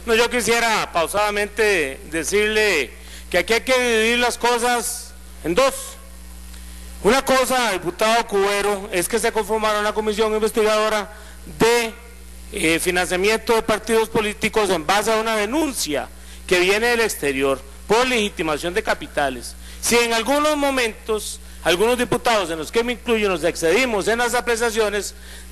No, yo quisiera pausadamente decirle que aquí hay que dividir las cosas en dos. Una cosa, diputado Cubero, es que se conformara una comisión investigadora de financiamiento de partidos políticos en base a una denuncia que viene del exterior por legitimación de capitales. Si en algunos momentos, algunos diputados, en los que me incluyo, nos excedimos en las apreciaciones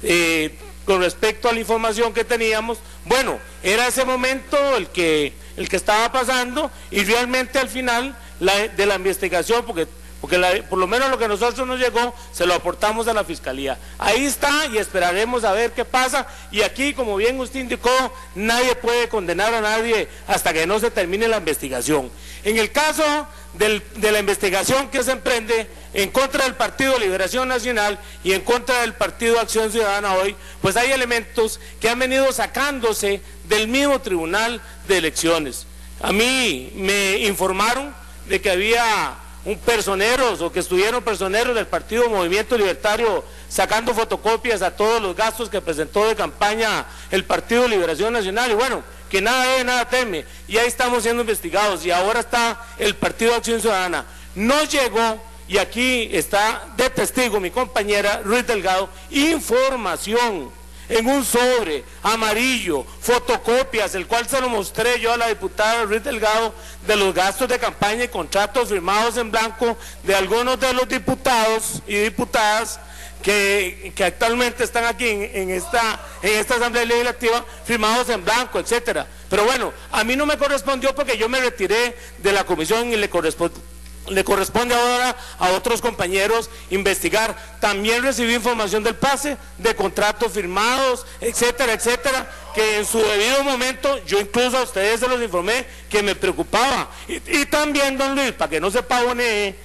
con respecto a la información que teníamos, bueno, era ese momento el que estaba pasando, y realmente al final de la investigación, porque por lo menos lo que a nosotros nos llegó, se lo aportamos a la Fiscalía. Ahí está, y esperaremos a ver qué pasa, y aquí, como bien usted indicó, nadie puede condenar a nadie hasta que no se termine la investigación. En el caso de la investigación que se emprende en contra del Partido Liberación Nacional y en contra del Partido Acción Ciudadana hoy, pues hay elementos que han venido sacándose del mismo Tribunal de Elecciones. A mí me informaron de que había personeros o que estuvieron personeros del Partido Movimiento Libertario sacando fotocopias a todos los gastos que presentó de campaña el Partido Liberación Nacional, y bueno, que nada debe, nada teme, y ahí estamos siendo investigados, y ahora está el Partido Acción Ciudadana. No llegó, y aquí está de testigo mi compañera Ruiz Delgado, información en un sobre amarillo, fotocopias, el cual se lo mostré yo a la diputada Ruiz Delgado, de los gastos de campaña y contratos firmados en blanco de algunos de los diputados y diputadas que actualmente están aquí en esta Asamblea Legislativa, firmados en blanco, etcétera. Pero bueno, a mí no me correspondió porque yo me retiré de la comisión y le corresponde ahora a otros compañeros investigar. También recibí información del pase, de contratos firmados, etcétera, etcétera, que en su debido momento, yo incluso a ustedes se los informé que me preocupaba. Y también, don Luis, para que no se pavonee,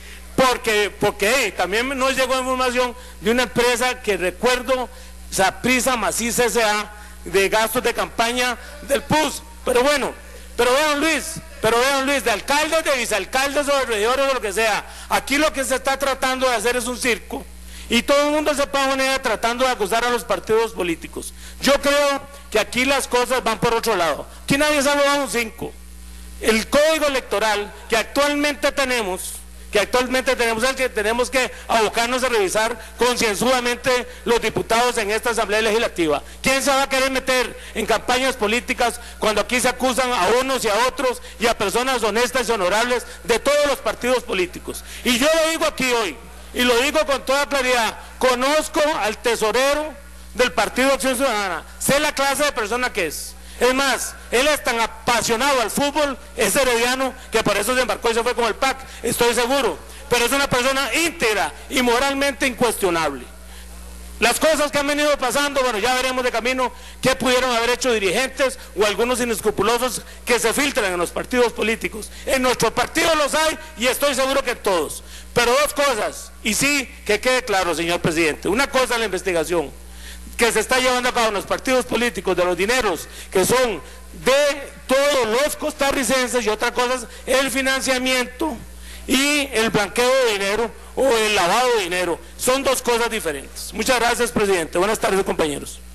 porque también nos llegó información de una empresa que recuerdo, Saprissa Maciza S.A., de gastos de campaña del PUS. Pero bueno, pero vean Luis, de alcaldes, de vicealcaldes o de regidores o de lo que sea, aquí lo que se está tratando de hacer es un circo, y todo el mundo se pavonea tratando de acusar a los partidos políticos. Yo creo que aquí las cosas van por otro lado. Aquí nadie se ha robado un 5. El código electoral que actualmente tenemos es el que tenemos que abocarnos a revisar concienzudamente los diputados en esta Asamblea Legislativa. ¿Quién se va a querer meter en campañas políticas cuando aquí se acusan a unos y a otros y a personas honestas y honorables de todos los partidos políticos? Y yo lo digo aquí hoy, y lo digo con toda claridad, conozco al tesorero del Partido Acción Ciudadana, sé la clase de persona que es. Es más, él es tan apasionado al fútbol, es herediano, que por eso se embarcó y se fue con el PAC, estoy seguro. Pero es una persona íntegra y moralmente incuestionable. Las cosas que han venido pasando, bueno, ya veremos de camino qué pudieron haber hecho dirigentes o algunos inescrupulosos que se filtran en los partidos políticos. En nuestro partido los hay, y estoy seguro que todos. Pero dos cosas, y sí, que quede claro, señor presidente. Una cosa es la investigación que se está llevando a cabo en los partidos políticos de los dineros que son de todos los costarricenses, y otra cosa es el financiamiento y el blanqueo de dinero o el lavado de dinero. Son dos cosas diferentes. Muchas gracias, presidente. Buenas tardes, compañeros.